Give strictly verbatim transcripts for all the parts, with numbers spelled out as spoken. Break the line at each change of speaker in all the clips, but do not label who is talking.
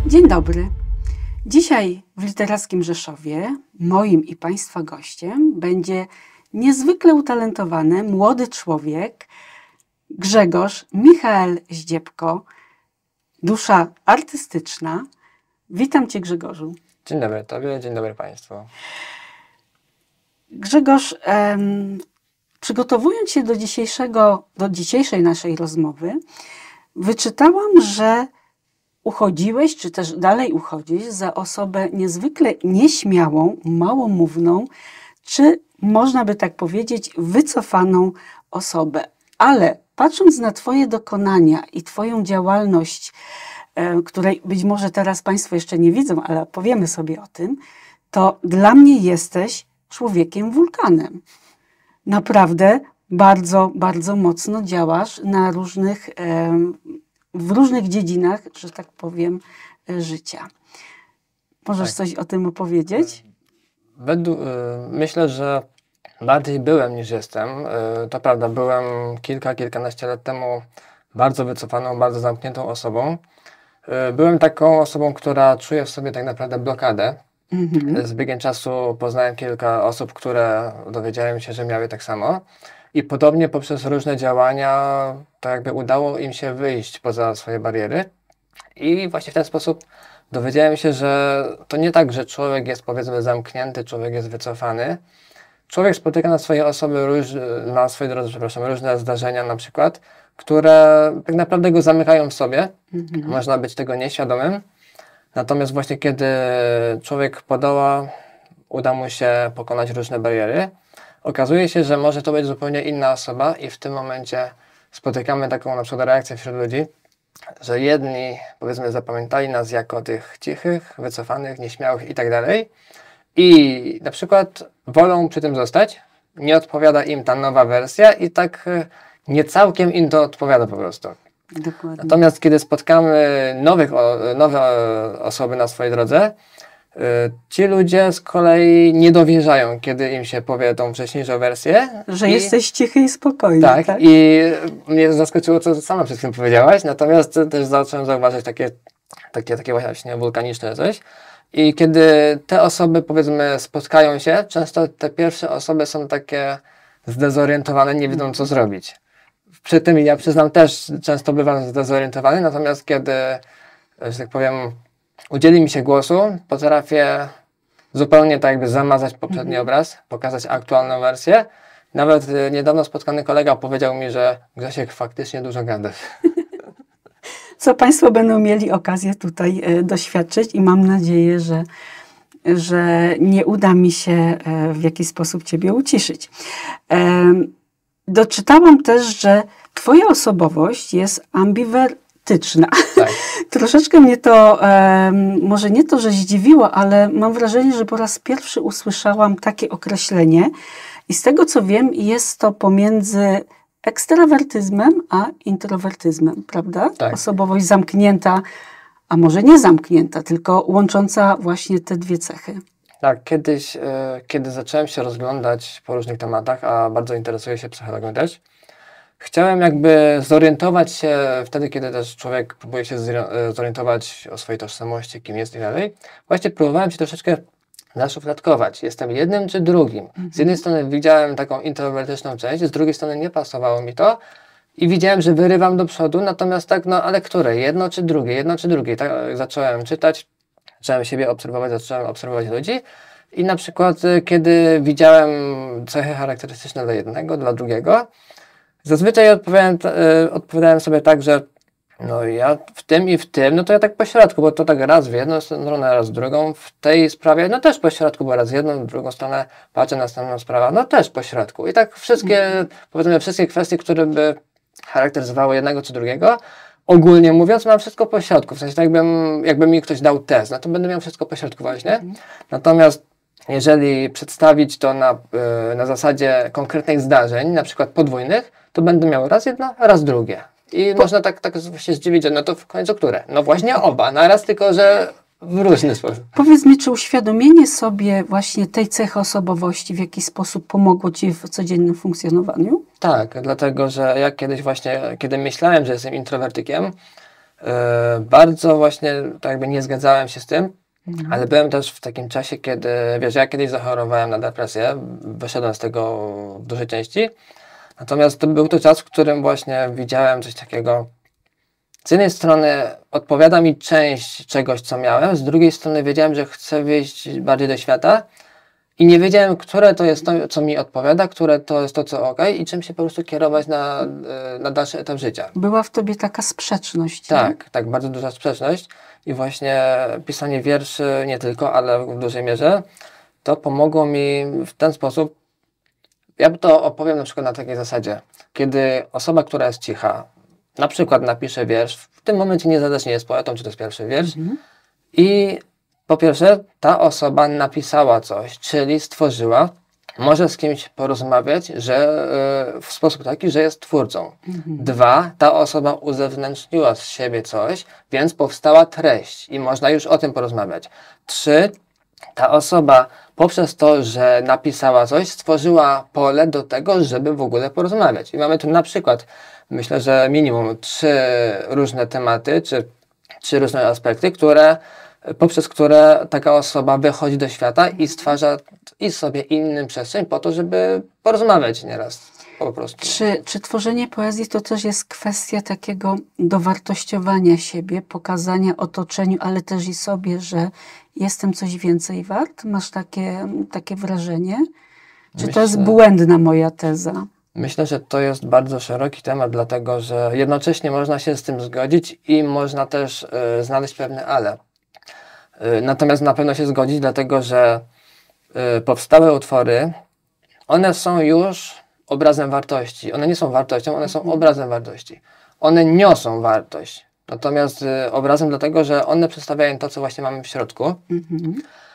Dzień dobry. Dzisiaj w Literackim Rzeszowie moim i Państwa gościem będzie niezwykle utalentowany młody człowiek Grzegorz Michael Zdziebko, dusza artystyczna. Witam Cię, Grzegorzu.
Dzień dobry Tobie, dzień dobry Państwu.
Grzegorz, em, przygotowując się do, dzisiejszego, do dzisiejszej naszej rozmowy, wyczytałam, że uchodziłeś, czy też dalej uchodzisz za osobę niezwykle nieśmiałą, małomówną, czy można by tak powiedzieć, wycofaną osobę. Ale patrząc na Twoje dokonania i Twoją działalność, e, której być może teraz Państwo jeszcze nie widzą, ale powiemy sobie o tym, to dla mnie jesteś człowiekiem wulkanem. Naprawdę bardzo, bardzo mocno działasz na różnych, e, w różnych dziedzinach, że tak powiem, e, życia. Możesz
Tak.
coś o tym opowiedzieć?
Według, y, myślę, że bardziej byłem niż jestem. Y, to prawda, byłem kilka, kilkanaście lat temu bardzo wycofaną, bardzo zamkniętą osobą. Y, byłem taką osobą, która czuje w sobie tak naprawdę blokadę.
Mhm.
Z biegiem czasu poznałem kilka osób, które dowiedziałem się, że miały tak samo. I podobnie poprzez różne działania, to jakby udało im się wyjść poza swoje bariery. I właśnie w ten sposób dowiedziałem się, że to nie tak, że człowiek jest, powiedzmy, zamknięty, człowiek jest wycofany. Człowiek spotyka na swojej osoby, róż, na swojej drodze, przepraszam, różne zdarzenia na przykład, które tak naprawdę go zamykają w sobie.
Mhm.
Można być tego nieświadomym. Natomiast właśnie kiedy człowiek podoła, uda mu się pokonać różne bariery, okazuje się, że może to być zupełnie inna osoba i w tym momencie spotykamy taką na przykład reakcję wśród ludzi, że jedni, powiedzmy, zapamiętali nas jako tych cichych, wycofanych, nieśmiałych i tak dalej i na przykład wolą przy tym zostać, nie odpowiada im ta nowa wersja i tak e, nie całkiem im to odpowiada po prostu.
Dokładnie.
Natomiast kiedy spotkamy nowych, o, nowe e, osoby na swojej drodze, y, ci ludzie z kolei nie dowierzają, kiedy im się powie tą wcześniejszą wersję.
Że
I,
jesteś cichy i spokojny,
tak,
tak?
i mnie zaskoczyło, co sama przed chwilą powiedziałaś, natomiast też zacząłem zauważyć takie, takie, takie właśnie wulkaniczne coś. I kiedy te osoby, powiedzmy, spotkają się, często te pierwsze osoby są takie zdezorientowane, nie wiedzą, co zrobić. Przy tym ja przyznam też często bywam zdezorientowany, natomiast kiedy, że tak powiem, udzieli mi się głosu, potrafię zupełnie tak jakby zamazać poprzedni
Mhm.
obraz, pokazać aktualną wersję. Nawet y, niedawno spotkany kolega powiedział mi, że Grzesiek faktycznie dużo gada.
Co Państwo będą mieli okazję tutaj e, doświadczyć i mam nadzieję, że, że nie uda mi się e, w jakiś sposób Ciebie uciszyć. E, doczytałam też, że Twoja osobowość jest ambiwertyczna.
Tak.
Troszeczkę mnie to, e, może nie to, że zdziwiło, ale mam wrażenie, że po raz pierwszy usłyszałam takie określenie i z tego co wiem, jest to pomiędzy ekstrawertyzmem a introwertyzmem, prawda?
Tak.
Osobowość zamknięta, a może nie zamknięta, tylko łącząca właśnie te dwie cechy.
Tak, kiedyś, y, kiedy zacząłem się rozglądać po różnych tematach, a bardzo interesuję się psychologią też, chciałem jakby zorientować się wtedy, kiedy też człowiek próbuje się zori- y, zorientować o swojej tożsamości, kim jest i tak dalej. Właśnie próbowałem się troszeczkę zaszufladkować. Jestem jednym czy drugim. Z jednej strony widziałem taką introwertyczną część, z drugiej strony nie pasowało mi to i widziałem, że wyrywam do przodu, natomiast tak, no ale które? Jedno czy drugie? Jedno czy drugie? Tak zacząłem czytać, zacząłem siebie obserwować, zacząłem obserwować ludzi i na przykład y, kiedy widziałem cechy charakterystyczne dla jednego, dla drugiego, zazwyczaj odpowiadałem, y, odpowiadałem sobie tak, że no ja w tym i w tym, no to ja tak po środku, bo to tak raz w jedną stronę, raz w drugą. W tej sprawie, no też po środku, bo raz w jedną, w drugą stronę patrzę na następną sprawę, no też po środku. I tak wszystkie, powiedzmy, wszystkie kwestie, które by charakteryzowały jednego czy drugiego, ogólnie mówiąc, mam wszystko po środku. W sensie tak jakbym, jakby mi ktoś dał test, no to będę miał wszystko po środku właśnie. Natomiast jeżeli przedstawić to na, y, na zasadzie konkretnych zdarzeń, na przykład podwójnych, to będę miał raz jedno, raz drugie. I po... można tak, tak się zdziwić, że no to w końcu które? No właśnie oba, naraz, tylko że w różny sposób.
Powiedz mi, czy uświadomienie sobie właśnie tej cechy osobowości w jakiś sposób pomogło Ci w codziennym funkcjonowaniu?
Tak, dlatego że ja kiedyś właśnie, kiedy myślałem, że jestem introwertykiem, E, bardzo właśnie tak jakby nie zgadzałem się z tym,
Mhm.
ale byłem też w takim czasie, kiedy, wiesz, ja kiedyś zachorowałem na depresję, wyszedłem z tego w dużej części, natomiast to był to czas, w którym właśnie widziałem coś takiego. Z jednej strony odpowiada mi część czegoś, co miałem, z drugiej strony wiedziałem, że chcę wyjść bardziej do świata i nie wiedziałem, które to jest to, co mi odpowiada, które to jest to, co ok i czym się po prostu kierować na, na dalszy etap życia.
Była w tobie taka sprzeczność. Nie?
Tak, tak, bardzo duża sprzeczność i właśnie pisanie wierszy, nie tylko, ale w dużej mierze, to pomogło mi w ten sposób. Ja to opowiem na przykład na takiej zasadzie, kiedy osoba, która jest cicha, na przykład napisze wiersz, w tym momencie niezależnie jest poetą, czy to jest pierwszy wiersz,
Mhm.
i po pierwsze ta osoba napisała coś, czyli stworzyła, może z kimś porozmawiać, że e, w sposób taki, że jest twórcą.
Mhm.
Dwa, ta osoba uzewnętrzniła z siebie coś, więc powstała treść i można już o tym porozmawiać. Trzy, ta osoba poprzez to, że napisała coś, stworzyła pole do tego, żeby w ogóle porozmawiać. I mamy tu na przykład, myślę, że minimum trzy różne tematy, czy trzy różne aspekty, które, poprzez które taka osoba wychodzi do świata i stwarza i sobie innym przestrzeń po to, żeby porozmawiać nieraz po prostu.
Czy, czy tworzenie poezji to też jest kwestia takiego dowartościowania siebie, pokazania otoczeniu, ale też i sobie, że jestem coś więcej wart? Masz takie, takie wrażenie? Czy to jest
Myślę-
błędna moja teza?
Myślę, że to jest bardzo szeroki temat, dlatego że jednocześnie można się z tym zgodzić i można też y, znaleźć pewne ale. Y, natomiast na pewno się zgodzić, dlatego że y, powstałe utwory, one są już obrazem wartości. One nie są wartością, one są obrazem wartości. One niosą wartość. Natomiast y, obrazem dlatego, że one przedstawiają to, co właśnie mamy w środku.
Mhm.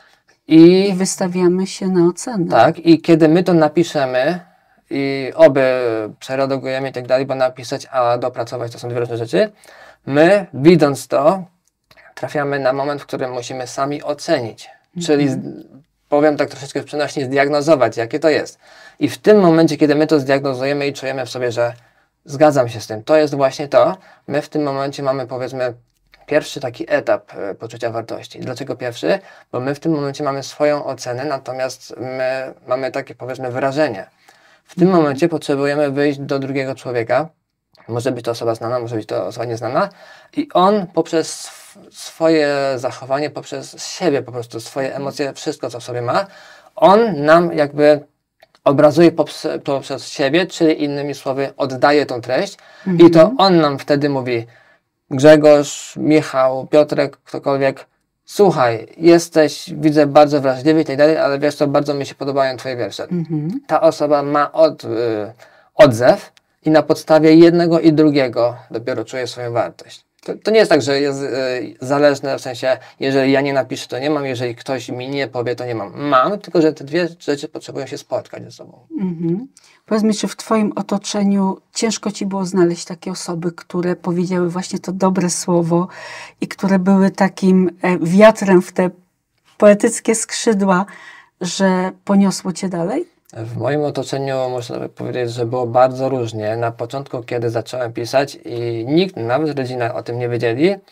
I
I wystawiamy się na ocenę.
tak, i kiedy my to napiszemy i oby przeredagujemy i tak dalej, bo napisać, a dopracować to są dwie różne rzeczy, my widząc to, trafiamy na moment, w którym musimy sami ocenić. Czyli z, powiem tak troszeczkę w przenośni, zdiagnozować, jakie to jest. I w tym momencie, kiedy my to zdiagnozujemy i czujemy w sobie, że zgadzam się z tym, to jest właśnie to, my w tym momencie mamy, powiedzmy, pierwszy taki etap e, poczucia wartości. Dlaczego pierwszy? Bo my w tym momencie mamy swoją ocenę, natomiast my mamy takie, powiedzmy, wyrażenie. W tym momencie potrzebujemy wyjść do drugiego człowieka. Może być to osoba znana, może być to osoba nieznana. I on poprzez sw- swoje zachowanie, poprzez siebie po prostu, swoje emocje, wszystko co w sobie ma, on nam jakby obrazuje poprzez, poprzez siebie, czyli innymi słowy oddaje tą treść. I to on nam wtedy mówi: Grzegorz, Michał, Piotrek, ktokolwiek, słuchaj, jesteś, widzę, bardzo wrażliwy i tak dalej, ale wiesz co, bardzo mi się podobają twoje wiersze.
Mhm.
Ta osoba ma od, y, odzew i na podstawie jednego i drugiego dopiero czuje swoją wartość. To, to nie jest tak, że jest y, zależne, w sensie, jeżeli ja nie napiszę, to nie mam, jeżeli ktoś mi nie powie, to nie mam. Mam, tylko że te dwie rzeczy potrzebują się spotkać ze sobą.
Mhm. Powiedz mi, czy w twoim otoczeniu ciężko ci było znaleźć takie osoby, które powiedziały właśnie to dobre słowo i które były takim e, wiatrem w te poetyckie skrzydła, że poniosło cię dalej?
W moim otoczeniu można by powiedzieć, że było bardzo różnie. Na początku, kiedy zacząłem pisać i nikt, nawet rodzina o tym nie wiedzieli, yy,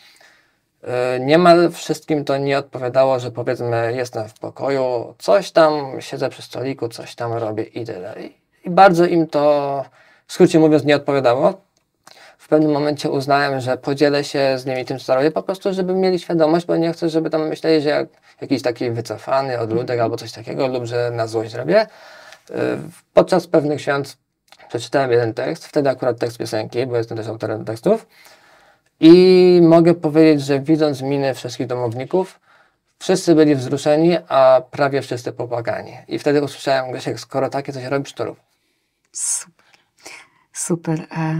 niemal wszystkim to nie odpowiadało, że powiedzmy jestem w pokoju, coś tam, siedzę przy stoliku, coś tam robię i tyle. I, i bardzo im to, w skrócie mówiąc, nie odpowiadało. W pewnym momencie uznałem, że podzielę się z nimi tym, co robię, po prostu, żeby mieli świadomość, bo nie chcę, żeby tam myśleli, że jak jakiś taki wycofany odludek albo coś takiego, lub że na złość robię. Yy, Podczas pewnych świąt przeczytałem jeden tekst, wtedy akurat tekst piosenki, bo jestem też autorem tekstów. I mogę powiedzieć, że widząc miny wszystkich domowników, wszyscy byli wzruszeni, a prawie wszyscy popłakani. I wtedy usłyszałem: Grzesiek, skoro takie coś robisz, to rób.
Super. Super. E,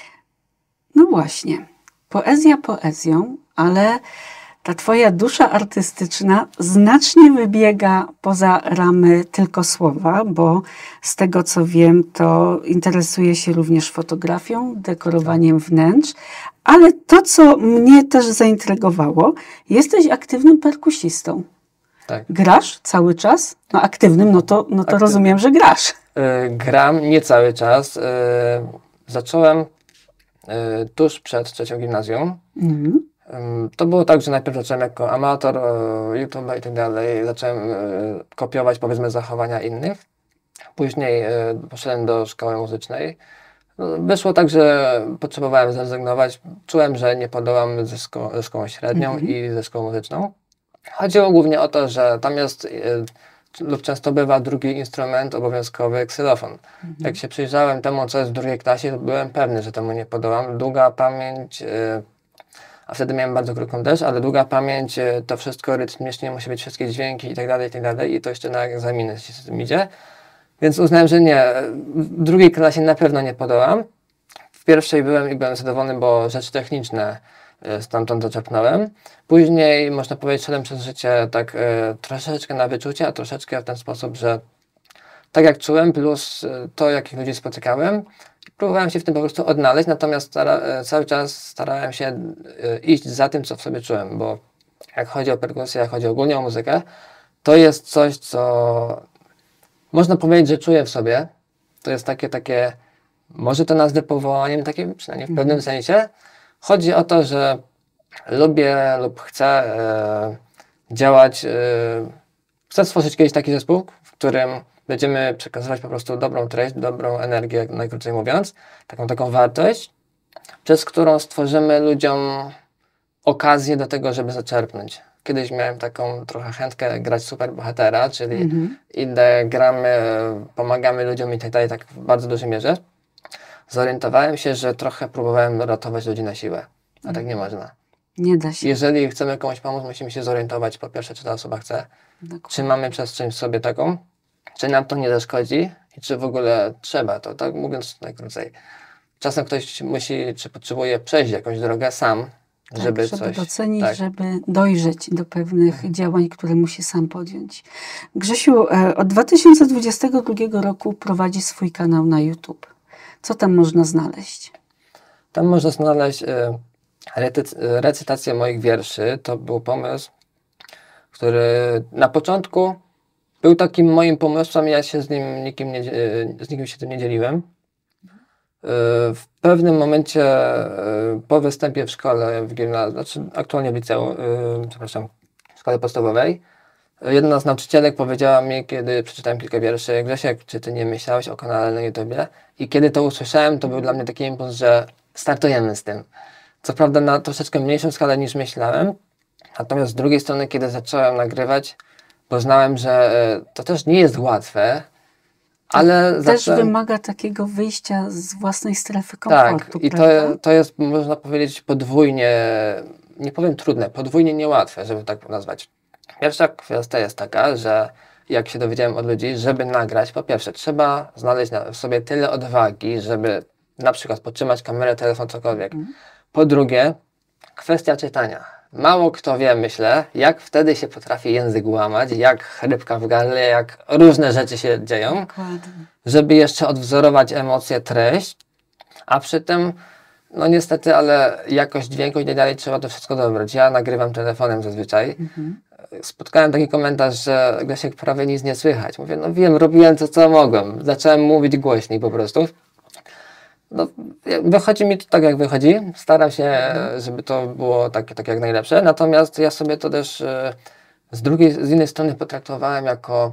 No właśnie. Poezja poezją, ale ta twoja dusza artystyczna znacznie wybiega poza ramy tylko słowa, bo z tego co wiem, to interesuje się również fotografią, dekorowaniem wnętrz, ale to, co mnie też zaintrygowało, jesteś aktywnym perkusistą.
Tak.
Grasz cały czas? No aktywnym, no to, no to
Aktywnym.
rozumiem, że grasz.
Yy, gram nie cały czas. Yy, zacząłem y, tuż przed trzecią gimnazjum.
Mhm.
Ym, To było tak, że najpierw zacząłem jako amator y, YouTube'a i tak dalej, zacząłem y, kopiować powiedzmy zachowania innych. Później y, poszedłem do szkoły muzycznej. No, wyszło tak, że potrzebowałem zrezygnować. Czułem, że nie podołam ze, szko ze szkołą średnią
Mhm.
i ze szkołą muzyczną. Chodziło głównie o to, że tam jest y, lub często bywa drugi instrument obowiązkowy, ksylofon.
Mhm.
Jak się przyjrzałem temu, co jest w drugiej klasie, to byłem pewny, że temu nie podołam. Długa pamięć, y, a wtedy miałem bardzo krótką też, ale długa pamięć, y, to wszystko rytmicznie, musi być wszystkie dźwięki i tak dalej, i tak dalej. I to jeszcze na egzaminy się z tym idzie. Więc uznałem, że nie, w drugiej klasie na pewno nie podołam. W pierwszej byłem i byłem zadowolony, bo rzeczy techniczne y, stamtąd zaczerpnąłem. Później, można powiedzieć, szedłem przez życie tak y, troszeczkę na wyczucie, a troszeczkę w ten sposób, że tak jak czułem, plus y, to, jakich ludzi spotykałem, próbowałem się w tym po prostu odnaleźć, natomiast stara, y, cały czas starałem się y, iść za tym, co w sobie czułem, bo jak chodzi o perkusję, jak chodzi ogólnie o muzykę, to jest coś, co można powiedzieć, że czuję w sobie. To jest takie, takie, może to nazwę powołaniem, takim przynajmniej w pewnym sensie. Chodzi o to, że lubię lub chcę e, działać, e, chcę stworzyć kiedyś taki zespół, w którym będziemy przekazywać po prostu dobrą treść, dobrą energię, najkrócej mówiąc, taką taką wartość, przez którą stworzymy ludziom okazję do tego, żeby zaczerpnąć. Kiedyś miałem taką trochę chętkę grać superbohatera, czyli
Mhm.
idę, gramy, pomagamy ludziom i tak dalej, tak w bardzo dużej mierze. Zorientowałem się, że trochę próbowałem ratować ludzi na siłę, a tak nie można.
Nie da się.
Jeżeli chcemy komuś pomóc, musimy się zorientować po pierwsze, czy ta osoba chce,
Dokładnie.
czy mamy przestrzeń w sobie taką, czy nam to nie zaszkodzi i czy w ogóle trzeba to, tak mówiąc najkrócej. Czasem ktoś musi, czy potrzebuje przejść jakąś drogę sam,
Tak,
żeby,
żeby
coś...
docenić,
tak.
żeby dojrzeć do pewnych działań, które musi sam podjąć. Grzesiu, e, od dwa tysiące dwudziestego drugiego roku prowadzi swój kanał na YouTube. Co tam można znaleźć?
Tam można znaleźć y, recy- recytację moich wierszy. To był pomysł, który na początku był takim moim pomysłem, ja się z nim nikim nie, dzie- z nikim się tym nie dzieliłem. Y, w pewnym momencie y, po występie w szkole, w gimnazjum, znaczy aktualnie w liceum, y, przepraszam, w szkole podstawowej, jedna z nauczycielek powiedziała mi, kiedy przeczytałem kilka wierszy: Grzesiek, czy ty nie myślałeś o kanale na YouTubie? I kiedy to usłyszałem, to był dla mnie taki impuls, że startujemy z tym. Co prawda na troszeczkę mniejszą skalę niż myślałem, natomiast z drugiej strony, kiedy zacząłem nagrywać, poznałem, że e, to też nie jest łatwe, ale
Też
zacząłem...
wymaga takiego wyjścia z własnej strefy
Tak,
komfortu,
i to,
prawda?
to jest, można powiedzieć, podwójnie, nie powiem trudne, podwójnie niełatwe, żeby tak nazwać. Pierwsza kwestia jest taka, że jak się dowiedziałem od ludzi, żeby nagrać, po pierwsze, trzeba znaleźć na, w sobie tyle odwagi, żeby na przykład podtrzymać kamerę, telefon, cokolwiek. Po drugie, kwestia czytania. Mało kto wie, myślę, jak wtedy się potrafi język łamać, jak chrypka w gardle, jak różne rzeczy się dzieją,
Dokładnie.
żeby jeszcze odwzorować emocje, treść, a przy tym, no niestety, ale jakość dźwięku i tak dalej trzeba to wszystko dobrać. Ja nagrywam telefonem zazwyczaj.
Mhm.
Spotkałem taki komentarz, że Grzesiek, prawie nic nie słychać. Mówię, no wiem, robiłem to, co mogłem. Zacząłem mówić głośniej po prostu. No, wychodzi mi to tak, jak wychodzi. Staram się, żeby to było tak, tak jak najlepsze. Natomiast ja sobie to też e, z drugiej, z innej strony potraktowałem jako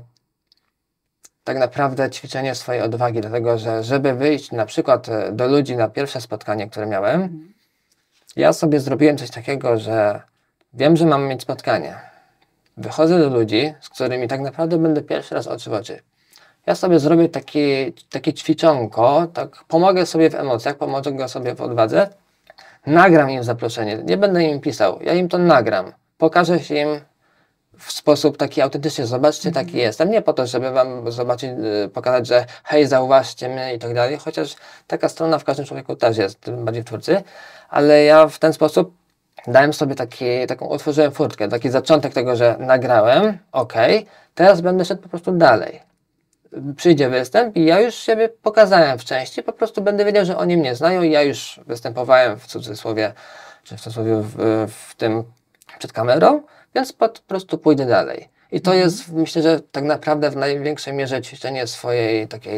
tak naprawdę ćwiczenie swojej odwagi, dlatego że żeby wyjść na przykład e, do ludzi na pierwsze spotkanie, które miałem, ja sobie zrobiłem coś takiego, że wiem, że mam mieć spotkanie. Wychodzę do ludzi, z którymi tak naprawdę będę pierwszy raz oczy w oczy. Ja sobie zrobię taki, takie ćwiczonko, tak pomogę sobie w emocjach, pomogę sobie w odwadze, nagram im zaproszenie, nie będę im pisał, ja im to nagram, pokażę się im w sposób taki autentyczny, zobaczcie, taki jestem, nie po to, żeby wam zobaczyć, y, pokazać, że hej, zauważcie mnie i tak dalej, chociaż taka strona w każdym człowieku też jest, tym bardziej w twórcy, ale ja w ten sposób dałem sobie taki, taką, otworzyłem furtkę, taki zaczątek tego, że nagrałem, ok, teraz będę szedł po prostu dalej. Przyjdzie występ i ja już siebie pokazałem w części, po prostu będę wiedział, że oni mnie znają i ja już występowałem w cudzysłowie, czy w cudzysłowie w, w tym przed kamerą, więc po prostu pójdę dalej. I to jest, myślę, że tak naprawdę w największej mierze ćwiczenie swojej takiej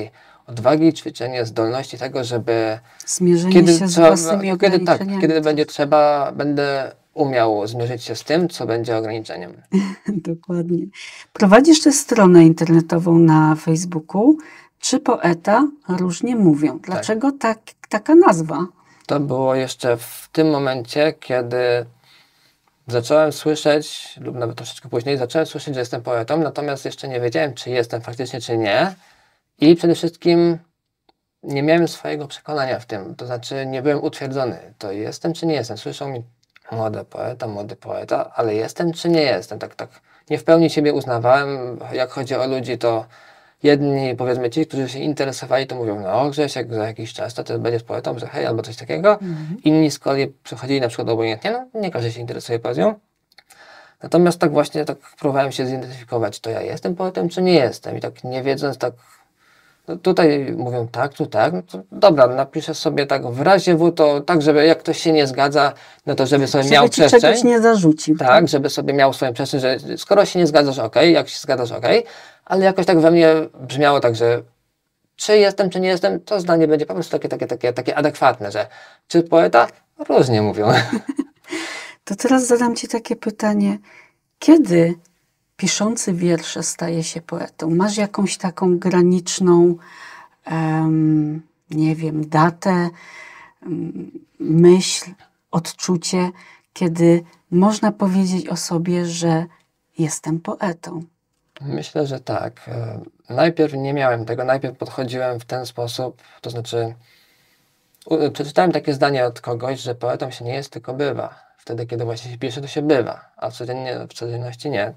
odwagi, ćwiczenie zdolności tego, żeby
Zmierzenie
kiedy,
się z
trzeba,
własnymi
kiedy, tak,
ograniczeniami.
kiedy będzie trzeba, będę umiał zmierzyć się z tym, co będzie ograniczeniem.
Dokładnie. Prowadzisz też stronę internetową na Facebooku. Czy poeta różnie mówią? Dlaczego tak, taka nazwa?
To było jeszcze w tym momencie, kiedy zacząłem słyszeć, lub nawet troszeczkę później, zacząłem słyszeć, że jestem poetą, natomiast jeszcze nie wiedziałem, czy jestem faktycznie, czy nie. I przede wszystkim nie miałem swojego przekonania w tym, to znaczy nie byłem utwierdzony, to jestem, czy nie jestem. Słyszał mi młody poeta, młody poeta, ale jestem, czy nie jestem. Tak, tak. Nie w pełni siebie uznawałem. Jak chodzi o ludzi, to jedni, powiedzmy ci, którzy się interesowali, to mówią, no Grzesiek, za jakiś czas to ty będziesz poetą, że hej, albo coś takiego.
Mhm.
Inni z kolei przychodzili na przykład obojętnie, no nie każdy się interesuje poezją. Natomiast tak właśnie tak próbowałem się zidentyfikować, to ja jestem poetem, czy nie jestem. I tak nie wiedząc, tak no tutaj mówią tak, tu tak, no to dobra, napiszę sobie tak w razie W, to tak, żeby jak ktoś się nie zgadza, no to żeby sobie
Żeby
miał
ci
przestrzeń.
czegoś nie zarzucił.
Tak, żeby sobie miał swoją przestrzeń, że skoro się nie zgadzasz, ok, jak się zgadzasz, ok, ale jakoś tak we mnie brzmiało tak, że czy jestem, czy nie jestem, to zdanie będzie po prostu takie, takie, takie, takie adekwatne, że czy poeta? Różnie mówią.
To teraz zadam ci takie pytanie. Kiedy piszący wiersze staje się poetą? Masz jakąś taką graniczną, em, nie wiem, datę, em, myśl, odczucie, kiedy można powiedzieć o sobie, że jestem poetą?
Myślę, że tak. E, Najpierw nie miałem tego, najpierw podchodziłem w ten sposób, to znaczy u- przeczytałem takie zdanie od kogoś, że poetą się nie jest, tylko bywa. Wtedy, kiedy właśnie się pisze, to się bywa, a codziennie, w codzienności nie.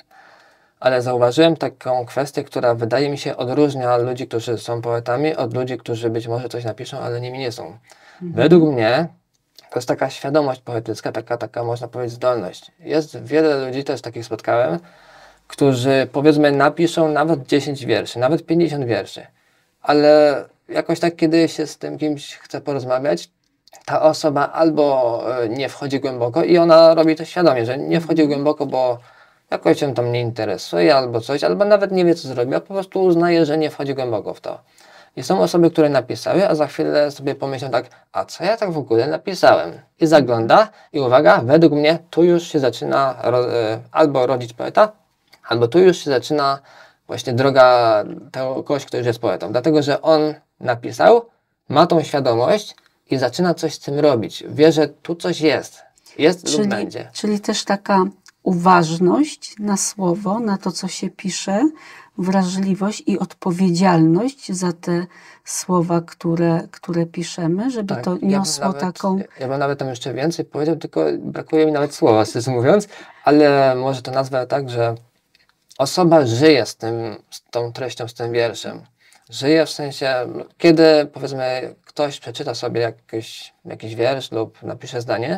Ale zauważyłem taką kwestię, która wydaje mi się odróżnia ludzi, którzy są poetami, od ludzi, którzy być może coś napiszą, ale nimi nie są. Według mnie to jest taka świadomość poetycka, taka, taka można powiedzieć zdolność. Jest wiele ludzi, też takich spotkałem, którzy powiedzmy napiszą nawet dziesięć wierszy, nawet pięćdziesiąt wierszy, ale jakoś tak, kiedy się z tym kimś chce porozmawiać, ta osoba albo e, nie wchodzi głęboko i ona robi to świadomie, że nie wchodzi głęboko, bo jakoś ją tam nie interesuje albo coś, albo nawet nie wie, co zrobi, a po prostu uznaje, że nie wchodzi głęboko w to. I są osoby, które napisały, a za chwilę sobie pomyślą tak, a co ja tak w ogóle napisałem? I zagląda i uwaga, według mnie tu już się zaczyna ro, e, albo rodzić poeta, albo tu już się zaczyna właśnie droga tego kogoś, kto już jest poetą. Dlatego, że on napisał, ma tą świadomość i zaczyna coś z tym robić. Wie, że tu coś jest. Jest lub
Czyli,
będzie.
czyli też taka uważność na słowo, na to, co się pisze, wrażliwość i odpowiedzialność za te słowa, które, które piszemy, żeby
Tak,
to
ja bym
niosło
nawet,
taką...
ja bym nawet tam jeszcze więcej powiedział, tylko brakuje mi nawet słowa, szczerze mówiąc, ale może to nazwę tak, że osoba żyje z tym, z tą treścią, z tym wierszem. Żyje w sensie, no, kiedy powiedzmy ktoś przeczyta sobie jakiś, jakiś wiersz lub napisze zdanie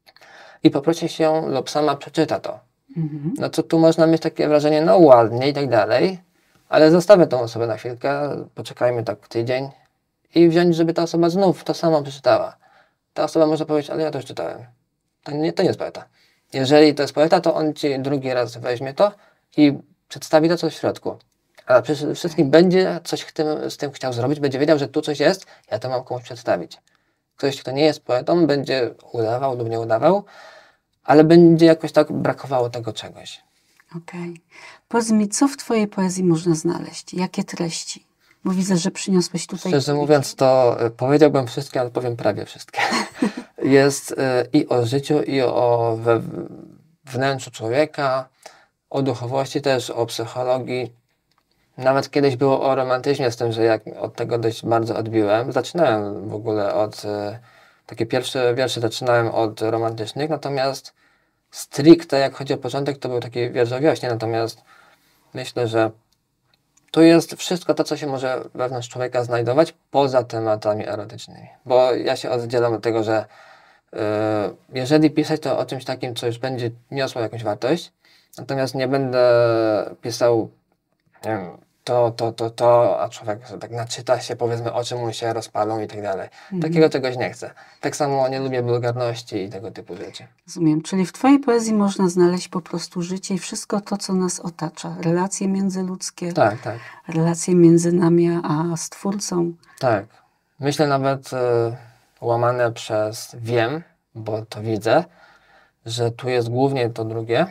i poprosi się lub sama przeczyta to.
Mhm.
No to tu można mieć takie wrażenie, no ładnie i tak dalej, ale zostawię tą osobę na chwilkę, poczekajmy tak tydzień i wziąć, żeby ta osoba znów to samo przeczytała. Ta osoba może powiedzieć, ale ja to już czytałem. To nie, to nie jest poeta. Jeżeli to jest poeta, to on ci drugi raz weźmie to i przedstawi to, co w środku. A przede wszystkim będzie coś w tym, z tym chciał zrobić, będzie wiedział, że tu coś jest, ja to mam komuś przedstawić. Ktoś, kto nie jest poetą, będzie udawał lub nie udawał, ale będzie jakoś tak brakowało tego czegoś.
Okej. Powiedz mi, co w twojej poezji można znaleźć? Jakie treści? Bo widzę, że przyniosłeś tutaj...
Szczerze mówiąc, to y, powiedziałbym wszystkie, ale powiem prawie wszystkie. Jest y, i o życiu, i o we, wnętrzu człowieka, o duchowości też, o psychologii. Nawet kiedyś było o romantyzmie, z tym, że jak od tego dość bardzo odbiłem. Zaczynałem w ogóle od, y, takie pierwsze wiersze zaczynałem od romantycznych, natomiast stricte, jak chodzi o początek, to był taki wiersz o wiośnie, natomiast myślę, że tu jest wszystko to, co się może wewnątrz człowieka znajdować, poza tematami erotycznymi. Bo ja się oddzielam od tego, że yy, jeżeli pisać, to o czymś takim, co już będzie niosło jakąś wartość, natomiast nie będę pisał, nie wiem, to, to, to, to, a człowiek tak naczyta się, powiedzmy, oczy mu się rozpalą i tak dalej.
Mhm.
Takiego czegoś nie chcę. Tak samo nie lubię wulgarności i tego typu rzeczy.
Rozumiem. Czyli w twojej poezji można znaleźć po prostu życie i wszystko to, co nas otacza. Relacje międzyludzkie,
Tak, tak.
relacje między nami a Stwórcą.
Tak. Myślę nawet y, łamane przez wiem, bo to widzę, że tu jest głównie to drugie,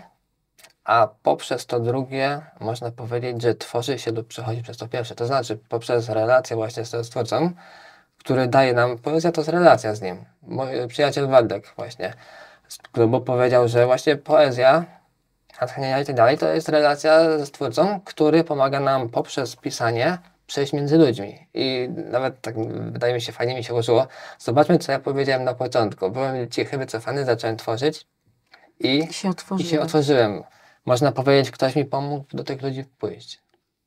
a poprzez to drugie można powiedzieć, że tworzy się lub przechodzi przez to pierwsze. To znaczy poprzez relację właśnie z Stwórcą, który daje nam, poezja to jest relacja z nim. Mój przyjaciel Waldek właśnie z klubu powiedział, że właśnie poezja, natchnienia i tak dalej, to jest relacja ze Stwórcą, który pomaga nam poprzez pisanie przejść między ludźmi. I nawet tak wydaje mi się, fajnie mi się ułożyło. Zobaczmy, co ja powiedziałem na początku. Byłem cichy, wycofany, zacząłem tworzyć i,
I się
i
otworzyła.
się otworzyłem. Można powiedzieć, ktoś mi pomógł do tych ludzi pójść.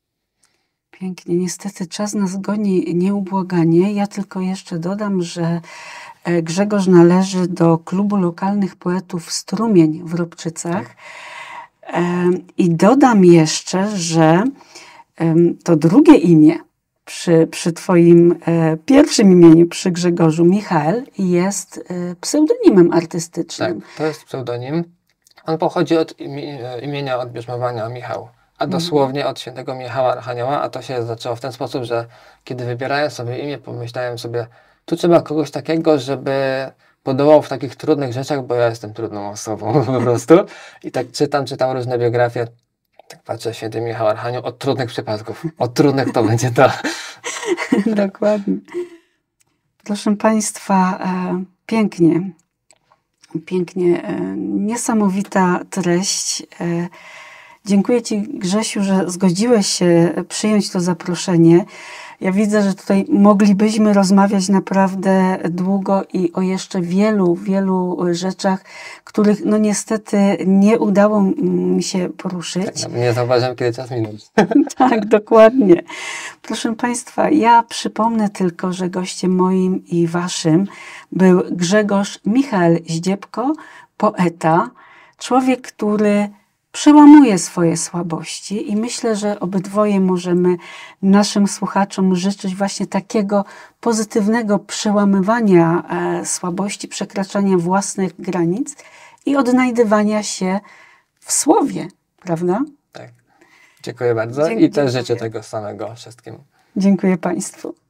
Pięknie. Niestety czas nas goni nieubłaganie. Ja tylko jeszcze dodam, że e, Grzegorz należy do klubu lokalnych poetów Strumień w Ropczycach. E, I dodam jeszcze, że em, to drugie imię przy, przy twoim e, pierwszym imieniu, przy Grzegorzu, Michael, jest e, pseudonimem
Tak,
artystycznym.
to jest pseudonim. On pochodzi od imi- imienia odbierzmowania Michał, a dosłownie od świętego Michała Archanioła, a to się zaczęło w ten sposób, że kiedy wybierałem sobie imię, pomyślałem sobie, tu trzeba kogoś takiego, żeby podołał w takich trudnych rzeczach, bo ja jestem trudną osobą po prostu. I tak czytam, czytam różne biografie, tak patrzę, święty Michał Archanioł, od trudnych przypadków, od trudnych to będzie to.
Dokładnie. Proszę Państwa, e, pięknie, pięknie, e, niesamowita treść. E, dziękuję Ci, Grzesiu, że zgodziłeś się przyjąć to zaproszenie. Ja widzę, że tutaj moglibyśmy rozmawiać naprawdę długo i o jeszcze wielu, wielu rzeczach, których no niestety nie udało mi się poruszyć.
Tak, nie zauważyłem, kiedy czas minął.
Tak, dokładnie. Proszę Państwa, ja przypomnę tylko, że gościem moim i Waszym był Grzegorz Michał Zdziebko, poeta, człowiek, który przełamuje swoje słabości i myślę, że obydwoje możemy naszym słuchaczom życzyć właśnie takiego pozytywnego przełamywania e, słabości, przekraczania własnych granic i odnajdywania się w słowie, prawda?
Tak. Dziękuję bardzo
Dzięki-
i też życzę
dziękuję.
tego samego wszystkim.
Dziękuję Państwu.